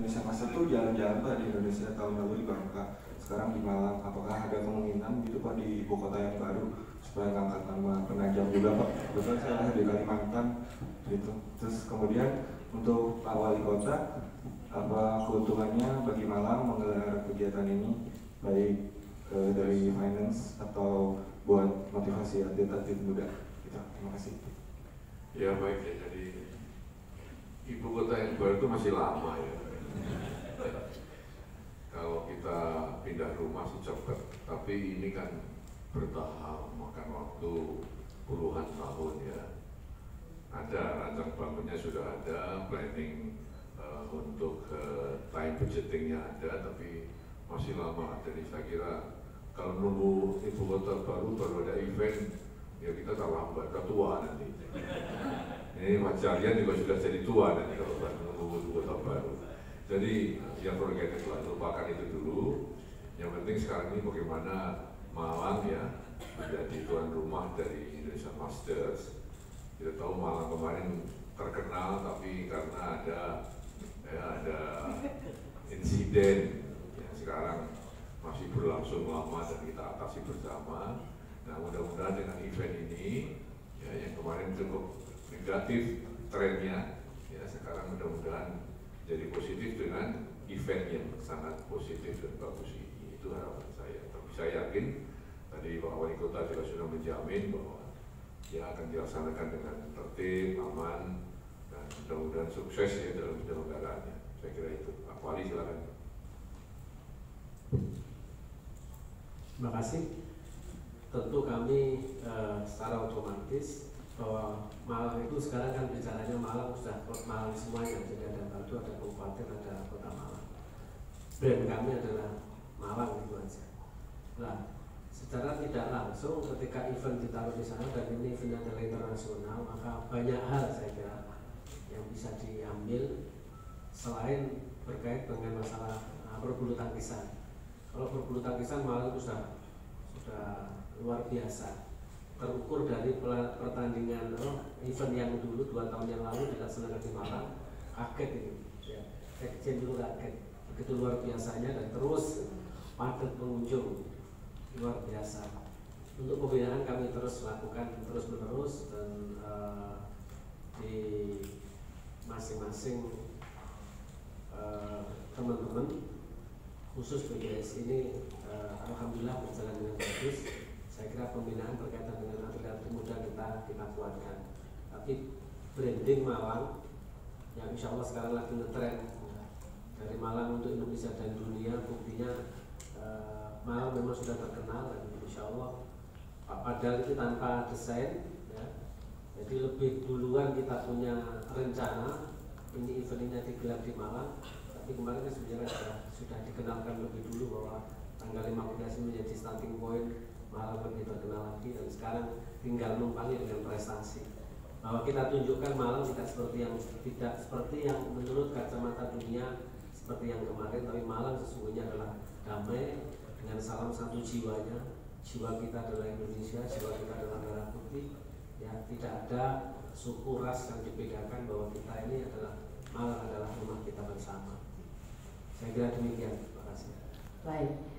Indonesia Master tuh jalan-jalan Pak di Indonesia, tahun lalu di Bangka, sekarang di Malang. Apakah ada kemungkinan gitu Pak di ibu kota yang baru supaya ngangkat nama Penajam juga Pak? Betul saya di Kalimantan gitu. Terus kemudian untuk Pak Wali Kota, apa keuntungannya bagi Malang menggelar kegiatan ini, baik dari finance atau buat motivasi atlet-atlet muda? Gitu. Terima kasih. Ya baik ya, jadi ibu kota yang baru itu masih lama ya. Kalau kita pindah rumah sih cepat, tapi ini kan bertahap, makan waktu puluhan tahun ya. Ada rancang bangunnya sudah ada, planning untuk time budgetingnya ada, tapi masih lama. Jadi saya kira kalau nunggu ibu kota baru ada event, ya kita terlambat, udah tua nanti. Ini Mas Jalian juga sudah jadi tua nanti kalau nunggu ibu kota baru. Jadi yang prerogatif lah, lupakan itu dulu. Yang penting sekarang ini bagaimana Malang ya menjadi tuan rumah dari Indonesia Masters. Kita tahu Malang kemarin terkenal, tapi karena ada insiden yang sekarang masih berlangsung lama dan kita atasi bersama. Nah mudah-mudahan dengan event ini ya, yang kemarin cukup negatif trennya, ya sekarang mudah-mudahan jadi positif dengan event yang sangat positif dan bagus ini. Itu harapan saya. Tapi saya yakin tadi Pak Wali Kota juga sudah menjamin bahwa dia akan dilaksanakan dengan tertib, aman, dan mudah-mudahan sukses ya dalam penyelenggaraannya. Saya kira itu. Pak Wali silakan. Terima kasih. Tentu kami secara otomatis bahwa Malang itu sekarang kan bicaranya Malang sudah Malang semuanya, jadi ada Batu, ada Kabupaten, ada Kota Malang. Brand kami adalah Malang itu aja. Nah, secara tidak langsung ketika event ditaruh di sana dan ini event adalah internasional, maka banyak hal saya kira yang bisa diambil selain berkait dengan masalah berbulu tangkisan. Kalau berbulu tangkisan Malang itu sudah luar biasa. Terukur dari pertandingan event yang dulu 2 tahun yang lalu dilaksanakan di Malang, kaget ini ya, sekjen dulu kaget begitu luar biasanya dan terus padat pengunjung luar biasa. Untuk pembinaan kami terus lakukan terus menerus dan di masing-masing teman-teman khusus BGS ini alhamdulillah berjalan dengan bagus. Saya kira pembinaan berkaitan dengan atlet-atlet muda kita kuatkan. Tapi branding Malang yang insya Allah sekarang lagi ngetren dari Malang untuk Indonesia dan dunia, buktinya Malang memang sudah terkenal dan insya Allah padahal itu tanpa desain ya. Jadi lebih duluan kita punya rencana ini event ini digelar di Malang, tapi kemarin sebenarnya sudah dikenalkan lebih dulu bahwa tanggal 15 menjadi starting point Malang lebih terkenal lagi, dan sekarang tinggal numpangi dengan prestasi. Bahwa kita tunjukkan Malang tidak seperti yang menurut kacamata dunia seperti yang kemarin, tapi Malang sesungguhnya adalah damai dengan salam satu jiwanya. Jiwa kita adalah Indonesia, jiwa kita adalah merah putih. Ya, tidak ada suku ras yang dibedakan, bahwa kita ini adalah Malang adalah rumah kita bersama. Saya kira demikian. Terima kasih. Baik.